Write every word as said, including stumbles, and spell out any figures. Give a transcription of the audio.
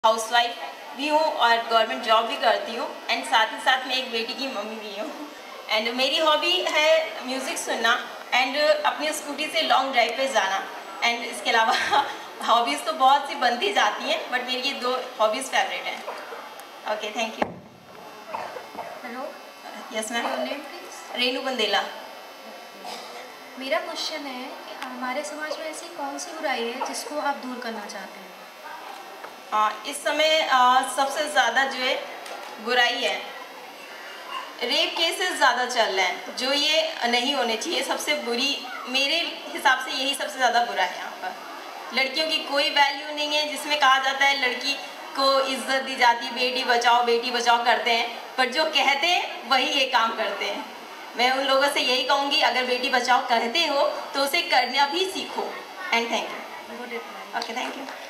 Housewife भी हूँ और गवर्नमेंट जॉब भी करती हूँ एंड साथ ही साथ मैं एक बेटी की मम्मी भी हूँ। एंड मेरी हॉबी है म्यूज़िक सुनना एंड अपनी स्कूटी से लॉन्ग ड्राइव पे जाना। एंड इसके अलावा हॉबीज़ तो बहुत सी बनती जाती हैं बट मेरी ये दो हॉबीज़ फेवरेट हैं। Okay, thank you. Hello, yes ma'am. Your name please? Renu Bandela. मेरा क्वेश्चन है कि हमारे समाज में ऐसी कौन सी बुराई है जिसको आप दूर करना चाहते हैं? आ, इस समय आ, सबसे ज़्यादा जो है बुराई है, रेप केसेस ज़्यादा चल रहे हैं जो ये नहीं होने चाहिए। सबसे बुरी मेरे हिसाब से यही सबसे ज़्यादा बुरा है यहाँ पर। लड़कियों की कोई वैल्यू नहीं है, जिसमें कहा जाता है लड़की को इज्जत दी जाती है, बेटी बचाओ बेटी बचाओ करते हैं, पर जो कहते हैं वही ये काम करते हैं। मैं उन लोगों से यही कहूँगी, अगर बेटी बचाओ कहते हो तो उसे करना भी सीखो। And thank you. Good. Okay, thank you.